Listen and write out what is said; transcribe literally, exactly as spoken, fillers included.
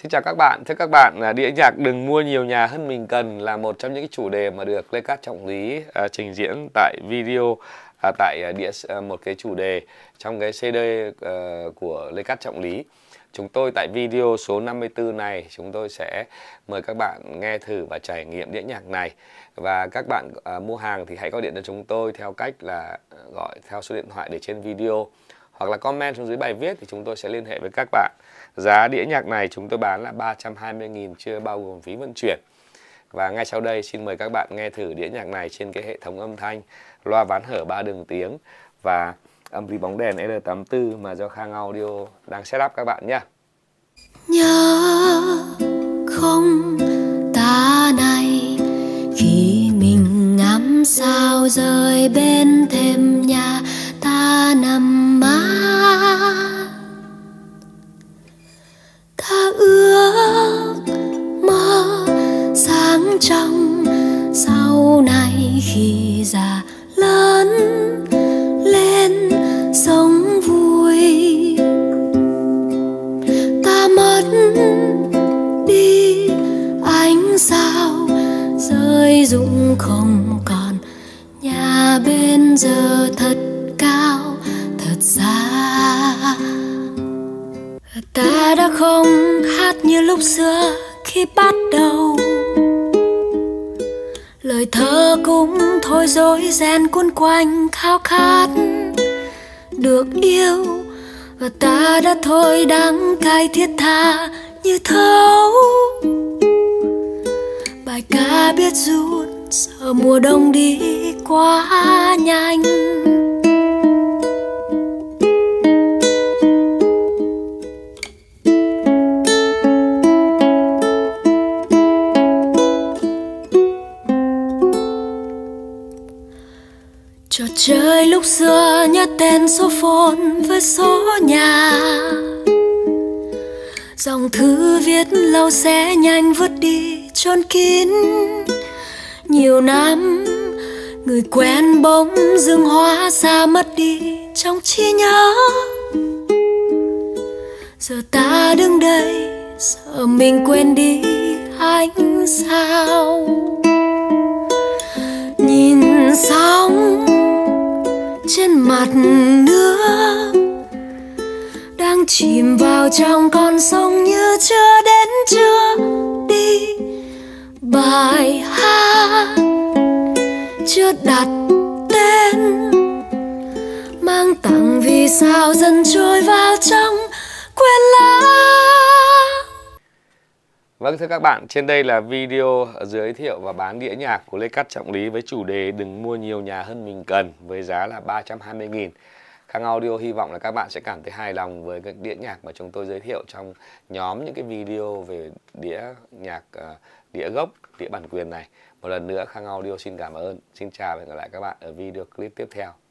Xin chào các bạn, thưa các bạn, đĩa nhạc Đừng Mua Nhiều Nhà Hơn Mình Cần là một trong những chủ đề mà được Lê Cát Trọng Lý uh, trình diễn tại video, uh, tại uh, đĩa uh, một cái chủ đề trong cái xê đê uh, của Lê Cát Trọng Lý. Chúng tôi tại video số năm mươi tư này, chúng tôi sẽ mời các bạn nghe thử và trải nghiệm đĩa nhạc này. Và các bạn uh, mua hàng thì hãy gọi điện cho chúng tôi theo cách là gọi theo số điện thoại để trên video, hoặc là comment xuống dưới bài viết thì chúng tôi sẽ liên hệ với các bạn. Giá đĩa nhạc này chúng tôi bán là ba trăm hai mươi nghìn chưa bao gồm phí vận chuyển. Và ngay sau đây xin mời các bạn nghe thử đĩa nhạc này trên cái hệ thống âm thanh loa ván hở ba đường tiếng và âm ly bóng đèn L tám mươi tư mà do Khang Audio đang set up các bạn nhé. Nhớ không ta này khi mình ngắm sao rơi bên thềm nhà ta nằm mát, ta ước mơ sáng trong sau này khi già lớn lên sống vui. Ta mất đi ánh sao rơi rụng không còn, nhà bên giờ thật cao thật xa. Ta đã không hát như lúc xưa khi bắt đầu, lời thơ cũng thôi dối ren cuốn quanh khao khát được yêu. Và ta đã thôi đắng cay thiết tha như thấu bài ca biết rút sợ mùa đông đi quá nhanh. Trò chơi lúc xưa nhớ tên số phone với số nhà, dòng thư viết lâu sẽ nhanh vứt đi chôn kín. Nhiều năm người quen bỗng dưng hóa xa mất đi trong trí nhớ. Giờ ta đứng đây sợ mình quên đi ánh sao. Nhìn sóng trên mặt nước đang chìm vào trong con sông như chưa đến chưa đi. Bài hát chưa đặt tên mang tặng vì sao dần trôi vào trong quên lãng. Vâng, thưa các bạn, trên đây là video giới thiệu và bán đĩa nhạc của Lê Cát Trọng Lý với chủ đề Đừng Mua Nhiều Nhà Hơn Mình Cần với giá là ba trăm hai mươi nghìn. Khang Audio hy vọng là các bạn sẽ cảm thấy hài lòng với cái đĩa nhạc mà chúng tôi giới thiệu trong nhóm những cái video về đĩa nhạc, đĩa gốc, đĩa bản quyền này. Một lần nữa Khang Audio xin cảm ơn, xin chào và hẹn gặp lại các bạn ở video clip tiếp theo.